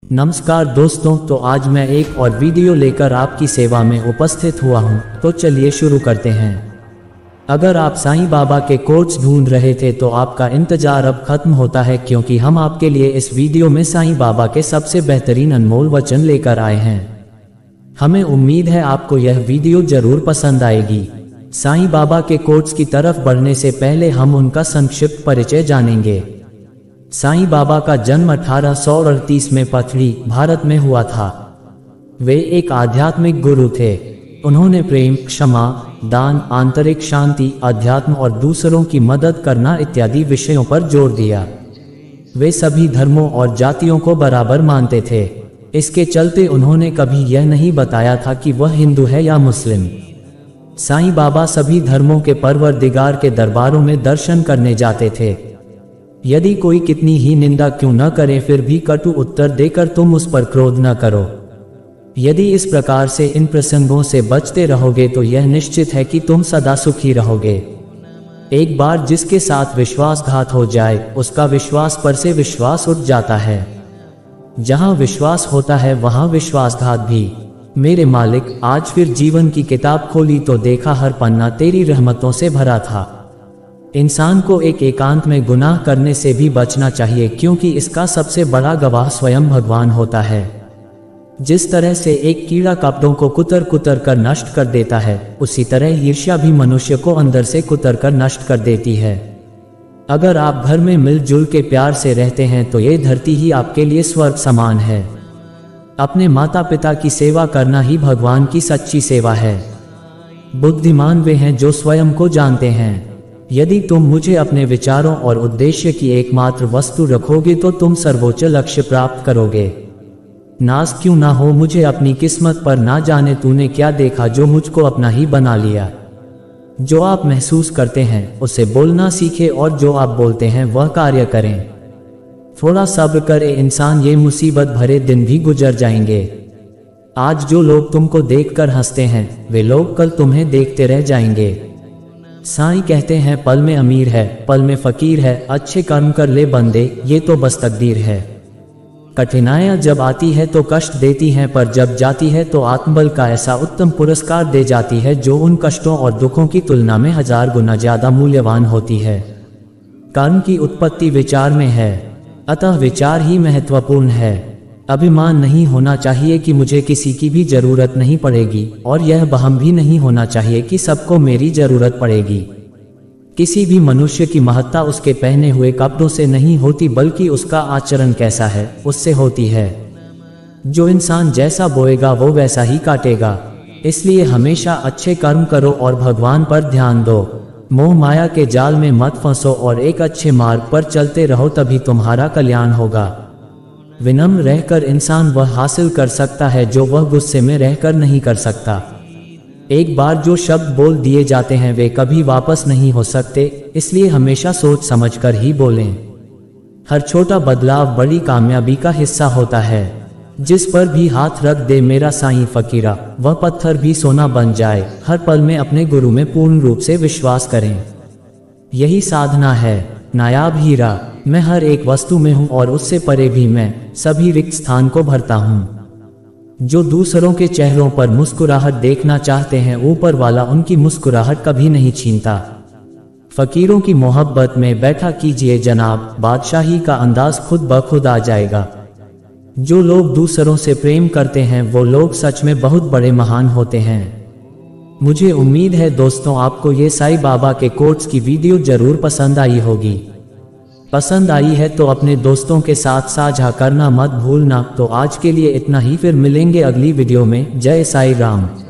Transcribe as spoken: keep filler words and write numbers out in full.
नमस्कार दोस्तों, तो आज मैं एक और वीडियो लेकर आपकी सेवा में उपस्थित हुआ हूं। तो चलिए शुरू करते हैं। अगर आप साईं बाबा के कोट्स ढूंढ रहे थे तो आपका इंतजार अब खत्म होता है, क्योंकि हम आपके लिए इस वीडियो में साईं बाबा के सबसे बेहतरीन अनमोल वचन लेकर आए हैं। हमें उम्मीद है आपको यह वीडियो जरूर पसंद आएगी। साईं बाबा के कोट्स की तरफ बढ़ने से पहले हम उनका संक्षिप्त परिचय जानेंगे। साईं बाबा का जन्म अठारह सौ अड़तीस में पथरी, भारत में हुआ था। वे एक आध्यात्मिक गुरु थे। उन्होंने प्रेम, क्षमा, दान, आंतरिक शांति, अध्यात्म और दूसरों की मदद करना इत्यादि विषयों पर जोर दिया। वे सभी धर्मों और जातियों को बराबर मानते थे। इसके चलते उन्होंने कभी यह नहीं बताया था कि वह हिंदू है या मुस्लिम। साईं बाबा सभी धर्मों के परवरदिगार के दरबारों में दर्शन करने जाते थे। यदि कोई कितनी ही निंदा क्यों न करे, फिर भी कटु उत्तर देकर तुम उस पर क्रोध न करो। यदि इस प्रकार से इन प्रसंगों से बचते रहोगे तो यह निश्चित है कि तुम सदा सुखी रहोगे। एक बार जिसके साथ विश्वासघात हो जाए, उसका विश्वास पर से विश्वास उठ जाता है। जहां विश्वास होता है वहां विश्वासघात भी। मेरे मालिक, आज फिर जीवन की किताब खोली तो देखा हर पन्ना तेरी रहमतों से भरा था। इंसान को एक एकांत में गुनाह करने से भी बचना चाहिए, क्योंकि इसका सबसे बड़ा गवाह स्वयं भगवान होता है। जिस तरह से एक कीड़ा कपड़ों को कुतर कुतर कर नष्ट कर देता है, उसी तरह ईर्ष्या भी मनुष्य को अंदर से कुतर कर नष्ट कर देती है। अगर आप घर में मिलजुल के प्यार से रहते हैं तो ये धरती ही आपके लिए स्वर्ग समान है। अपने माता पिता की सेवा करना ही भगवान की सच्ची सेवा है। बुद्धिमान वे हैं जो स्वयं को जानते हैं। यदि तुम मुझे अपने विचारों और उद्देश्य की एकमात्र वस्तु रखोगे तो तुम सर्वोच्च लक्ष्य प्राप्त करोगे। नाज क्यों ना हो मुझे अपनी किस्मत पर, ना जाने तूने क्या देखा जो मुझको अपना ही बना लिया। जो आप महसूस करते हैं उसे बोलना सीखे, और जो आप बोलते हैं वह कार्य करें। थोड़ा सब्र करे इंसान, ये मुसीबत भरे दिन भी गुजर जाएंगे। आज जो लोग तुमको देखकर हंसते हैं, वे लोग कल तुम्हें देखते रह जाएंगे। साईं कहते हैं, पल में अमीर है, पल में फकीर है, अच्छे कर्म कर ले बंदे, ये तो बस तकदीर है। कठिनाइयां जब आती है तो कष्ट देती हैं, पर जब जाती है तो आत्मबल का ऐसा उत्तम पुरस्कार दे जाती है जो उन कष्टों और दुखों की तुलना में हजार गुना ज्यादा मूल्यवान होती है। कर्म की उत्पत्ति विचार में है, अतः विचार ही महत्वपूर्ण है। अभिमान नहीं होना चाहिए कि मुझे किसी की भी जरूरत नहीं पड़ेगी, और यह बहम भी नहीं होना चाहिए कि सबको मेरी जरूरत पड़ेगी। किसी भी मनुष्य की महत्ता उसके पहने हुए कपड़ों से नहीं होती, बल्कि उसका आचरण कैसा है उससे होती है। जो इंसान जैसा बोएगा वो वैसा ही काटेगा। इसलिए हमेशा अच्छे कर्म करो और भगवान पर ध्यान दो। मोह माया के जाल में मत फंसो और एक अच्छे मार्ग पर चलते रहो, तभी तुम्हारा कल्याण होगा। विनम्र रहकर इंसान वह हासिल कर सकता है जो वह गुस्से में रहकर नहीं कर सकता। एक बार जो शब्द बोल दिए जाते हैं वे कभी वापस नहीं हो सकते, इसलिए हमेशा सोच समझकर ही बोलें। हर छोटा बदलाव बड़ी कामयाबी का हिस्सा होता है। जिस पर भी हाथ रख दे मेरा साईं फकीरा, वह पत्थर भी सोना बन जाए। हर पल में अपने गुरु में पूर्ण रूप से विश्वास करें, यही साधना है। नायाब हीरा, मैं हर एक वस्तु में हूँ और उससे परे भी मैं सभी रिक्त स्थान को भरता हूँ। जो दूसरों के चेहरों पर मुस्कुराहट देखना चाहते हैं, ऊपर वाला उनकी मुस्कुराहट कभी नहीं छीनता। फकीरों की मोहब्बत में बैठा कीजिए जनाब, बादशाही का अंदाज खुद ब खुद आ जाएगा। जो लोग दूसरों से प्रेम करते हैं वो लोग सच में बहुत बड़े महान होते हैं। मुझे उम्मीद है दोस्तों आपको ये साईं बाबा के कोट्स की वीडियो जरूर पसंद आई होगी। पसंद आई है तो अपने दोस्तों के साथ साझा करना मत भूलना। तो आज के लिए इतना ही, फिर मिलेंगे अगली वीडियो में। जय साईं राम।